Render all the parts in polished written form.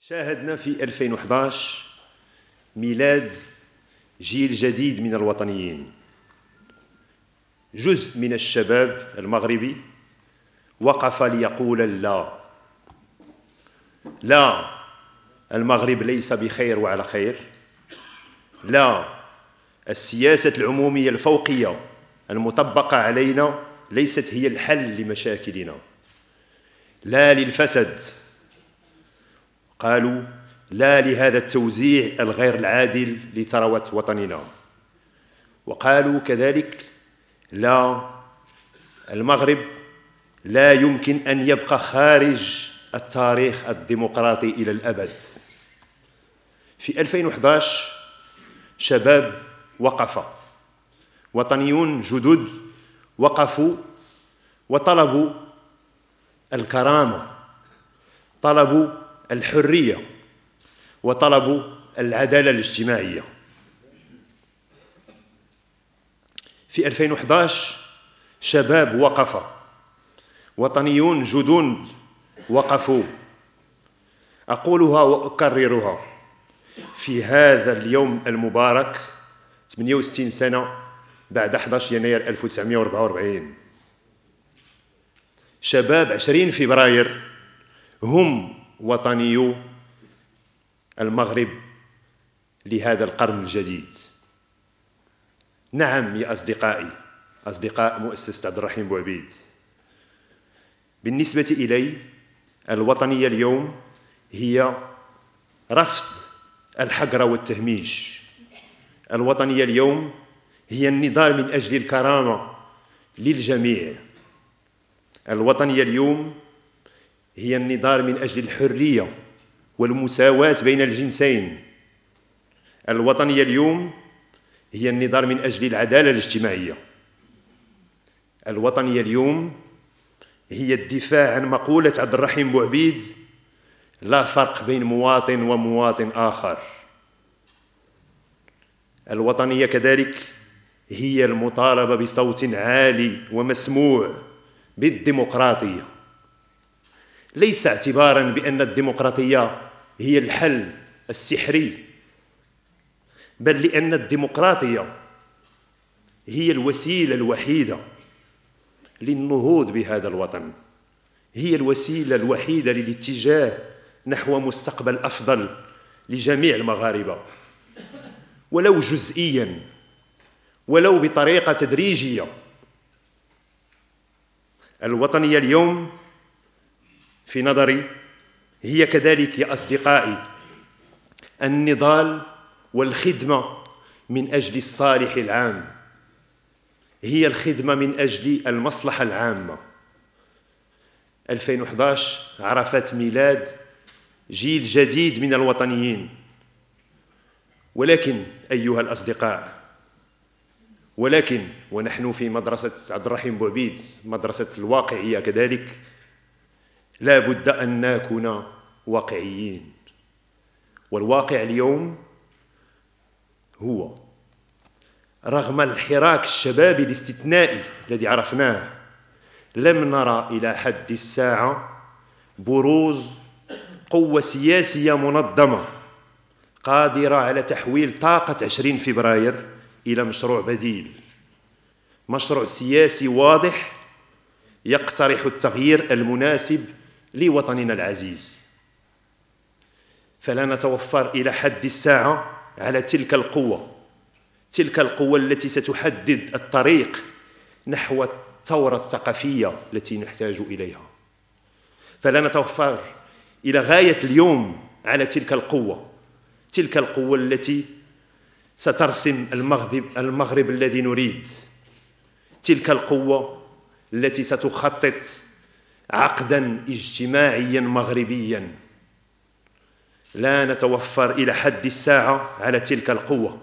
شاهدنا في 2011 ميلاد جيل جديد من الوطنيين، جزء من الشباب المغربي وقف ليقول لا. لا، المغرب ليس بخير وعلى خير. لا، السياسة العمومية الفوقية المطبقة علينا ليست هي الحل لمشاكلنا. لا للفساد، قالوا لا لهذا التوزيع الغير العادل لثروة وطننا. وقالوا كذلك لا، المغرب لا يمكن أن يبقى خارج التاريخ الديمقراطي إلى الأبد. في 2011 شباب وقف، وطنيون جدد وقفوا وطلبوا الكرامة، طلبوا الحرية، وطلبوا العدالة الاجتماعية. في 2011 شباب وقف، وطنيون جدد وقفوا. أقولها وأكررها في هذا اليوم المبارك 68 سنة بعد 11 يناير 1944. شباب 20 فبراير هم وطنيو المغرب لهذا القرن الجديد. نعم يا أصدقائي، أصدقاء مؤسسة عبد الرحيم بوعبيد، بالنسبة إلي الوطنية اليوم هي رفض الحقر والتهميش. الوطنية اليوم هي النضال من أجل الكرامة للجميع. الوطنية اليوم هي النضال من أجل الحرية والمساواة بين الجنسين. الوطنية اليوم هي النضال من أجل العدالة الاجتماعية. الوطنية اليوم هي الدفاع عن مقولة عبد الرحيم بوعبيد: لا فرق بين مواطن ومواطن آخر. الوطنية كذلك هي المطالبة بصوت عالي ومسموع بالديمقراطية، ليس اعتباراً بأن الديمقراطية هي الحل السحري، بل لأن الديمقراطية هي الوسيلة الوحيدة للنهوض بهذا الوطن، هي الوسيلة الوحيدة للاتجاه نحو مستقبل أفضل لجميع المغاربة، ولو جزئياً، ولو بطريقة تدريجية. الوطنية اليوم في نظري هي كذلك يا أصدقائي النضال والخدمة من أجل الصالح العام، هي الخدمة من أجل المصلحة العامة. 2011 عرفت ميلاد جيل جديد من الوطنيين، ولكن أيها الأصدقاء، ونحن في مدرسة عبد الرحيم بوعبيد، مدرسة الواقعية كذلك، لا بد أن نكون واقعيين. والواقع اليوم هو رغم الحراك الشبابي الاستثنائي الذي عرفناه، لم نرى إلى حد الساعة بروز قوة سياسية منظمة قادرة على تحويل طاقة 20 فبراير إلى مشروع بديل، مشروع سياسي واضح يقترح التغيير المناسب لوطننا العزيز. فلا نتوفر إلى حد الساعة على تلك القوة التي ستحدد الطريق نحو الثورة الثقافية التي نحتاج إليها. فلا نتوفر إلى غاية اليوم على تلك القوة التي سترسم المغرب الذي نريد، تلك القوة التي ستخطط عقداً اجتماعياً مغربياً. لا نتوفر إلى حد الساعة على تلك القوة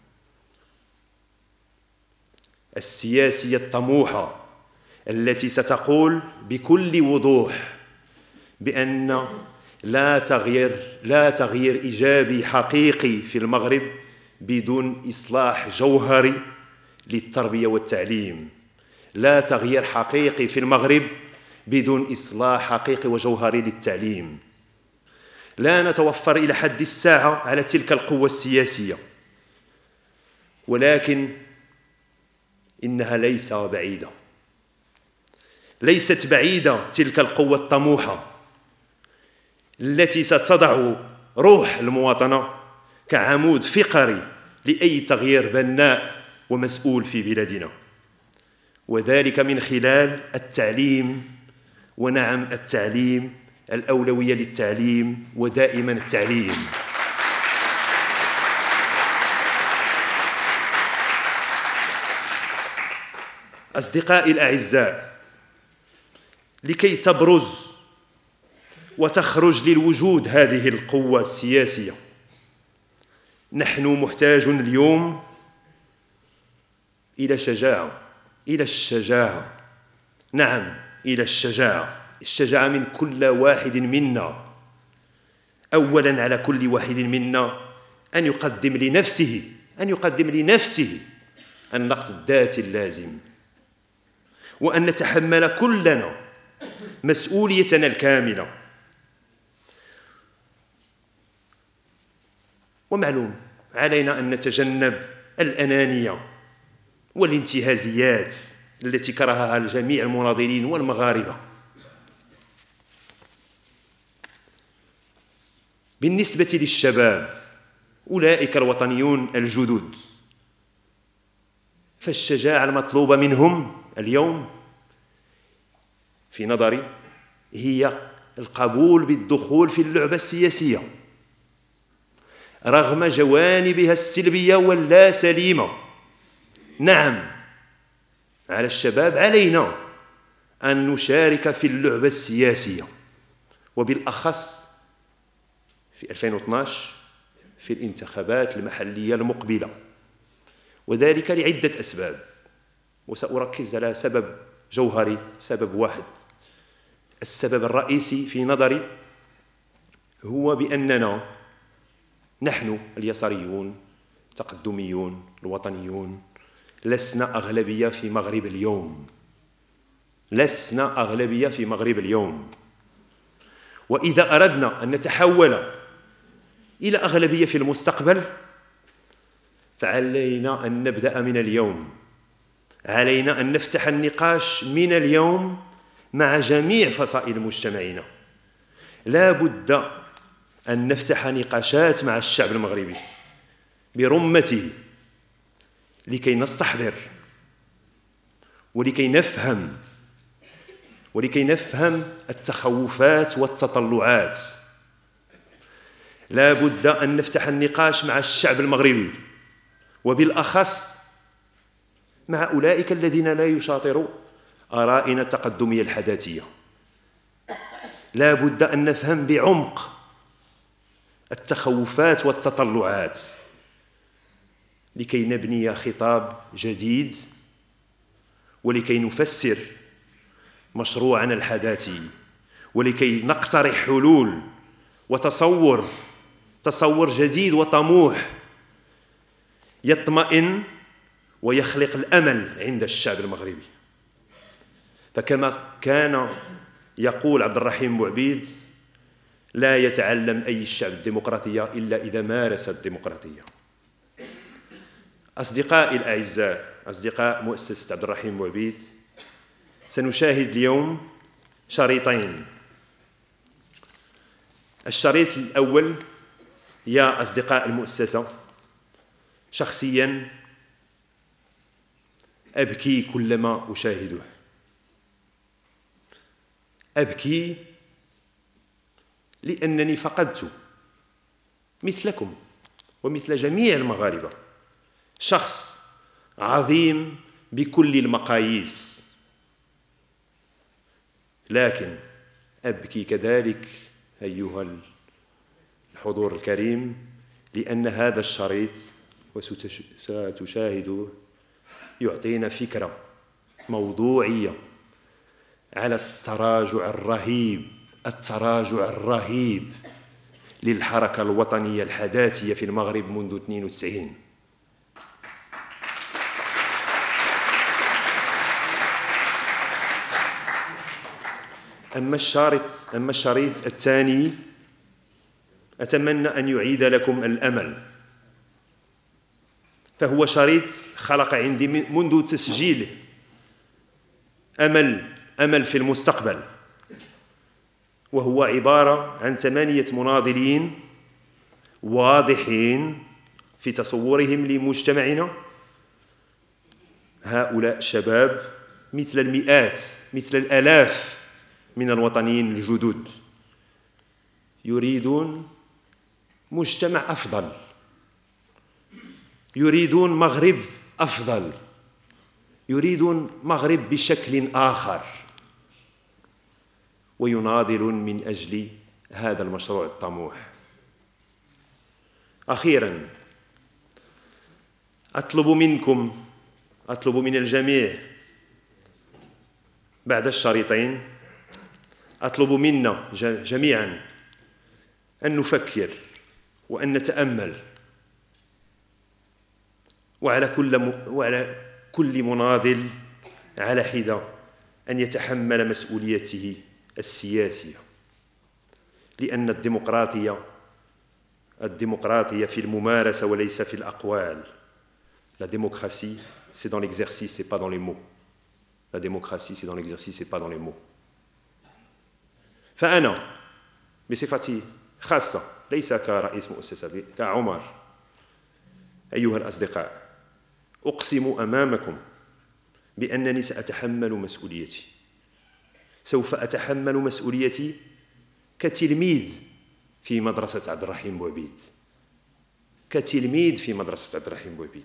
السياسية الطموحة التي ستقول بكل وضوح بأن لا تغيير إيجابي حقيقي في المغرب بدون إصلاح جوهري للتربية والتعليم، لا تغيير حقيقي في المغرب بدون إصلاح حقيقي وجوهري للتعليم، لا نتوفر إلى حد الساعة على تلك القوة السياسية، ولكن إنها ليست بعيدة تلك القوة الطموحة التي ستضع روح المواطنة كعمود فقري لأي تغيير بناء ومسؤول في بلادنا، وذلك من خلال التعليم. ونعم، التعليم، الأولوية للتعليم، ودائما التعليم. أصدقائي الأعزاء، لكي تبرز وتخرج للوجود هذه القوة السياسية، نحن محتاج اليوم إلى الشجاعة، نعم، إلى الشجاعة من كل واحد منا. أولاً على كل واحد منا أن يقدم لنفسه النقد الذاتي اللازم، وأن نتحمل كلنا مسؤوليتنا الكاملة. ومعلوم علينا أن نتجنب الأنانية والانتهازيات التي كرهها جميع المناضلين والمغاربة. بالنسبة للشباب، أولئك الوطنيون الجدد، فالشجاعة المطلوبة منهم اليوم في نظري هي القبول بالدخول في اللعبة السياسية رغم جوانبها السلبية واللا سليمة. نعم، على الشباب، علينا أن نشارك في اللعبة السياسية، وبالأخص في 2012 في الانتخابات المحلية المقبلة، وذلك لعدة أسباب، وسأركز على سبب جوهري، سبب واحد. السبب الرئيسي في نظري هو بأننا نحن اليساريون التقدميون الوطنيون لسنا أغلبية في مغرب اليوم، وإذا أردنا أن نتحول إلى أغلبية في المستقبل فعلينا أن نبدأ من اليوم. علينا أن نفتح النقاش من اليوم مع جميع فصائل مجتمعنا. لا بد أن نفتح نقاشات مع الشعب المغربي برمته لكي نستحضر ولكي نفهم التخوفات والتطلعات. لا بد أن نفتح النقاش مع الشعب المغربي، وبالأخص مع أولئك الذين لا يشاطروا آرائنا التقدمية الحداثية. لا بد أن نفهم بعمق التخوفات والتطلعات لكي نبني خطاب جديد، ولكي نفسر مشروعنا الحداثي، ولكي نقترح حلول وتصور جديد وطموح يطمئن ويخلق الأمل عند الشعب المغربي. فكما كان يقول عبد الرحيم بوعبيد: لا يتعلم أي الشعب الديمقراطية إلا إذا مارس الديمقراطية. أصدقائي الأعزاء، أصدقاء مؤسسة عبد الرحيم بوعبيد، سنشاهد اليوم شريطين. الشريط الأول: يا أصدقاء المؤسسة، شخصياً أبكي كلما أشاهده. أبكي لأنني فقدت مثلكم ومثل جميع المغاربة شخص عظيم بكل المقاييس، لكن أبكي كذلك أيها الحضور الكريم لأن هذا الشريط وستشاهده يعطينا فكرة موضوعية على التراجع الرهيب للحركة الوطنية الحداثية في المغرب منذ 92. أما الشريط الثاني أتمنى أن يعيد لكم الأمل، فهو شريط خلق عندي منذ تسجيله أمل في المستقبل، وهو عبارة عن 8 مناضلين واضحين في تصورهم لمجتمعنا. هؤلاء شباب مثل المئات، مثل الآلاف من الوطنيين الجدد، يريدون مجتمع أفضل، يريدون مغرب أفضل، يريدون مغرب بشكل آخر، ويناضلون من أجل هذا المشروع الطموح. أخيراً، أطلب من الجميع بعد الشريطين، أطلب منا جميعاً أن نفكر وأن نتأمل، وعلى كل مناضل على حدة أن يتحمل مسؤوليته السياسية، لأن الديمقراطية في الممارسة وليس في الأقوال. La démocratie, c'est dans l'exercice, c'est pas dans les mots. La démocratie, c'est dans l'exercice, c'est pas dans les mots. فأنا بصفتي خاصة، ليس كرئيس مؤسسة، كعمر، أيها الأصدقاء، أقسم أمامكم بأنني سأتحمل مسؤوليتي. سوف أتحمل مسؤوليتي كتلميذ في مدرسة عبد الرحيم بوعبيد، كتلميذ في مدرسة عبد الرحيم بوعبيد.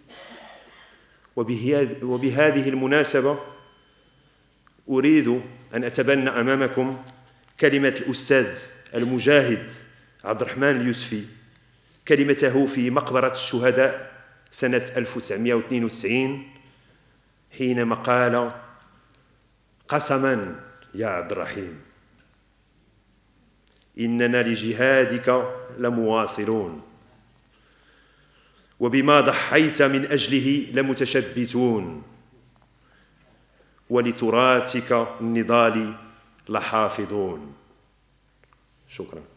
وبهذه المناسبة أريد أن أتبنى أمامكم كلمة الأستاذ المجاهد عبد الرحمن اليوسفي، كلمته في مقبرة الشهداء سنة 1992 حينما قال: قسماً يا عبد الرحيم إننا لجهادك لمواصلون، وبما ضحيت من أجله لمتشبتون، ولتراثك النضال لحافظون. شكراً.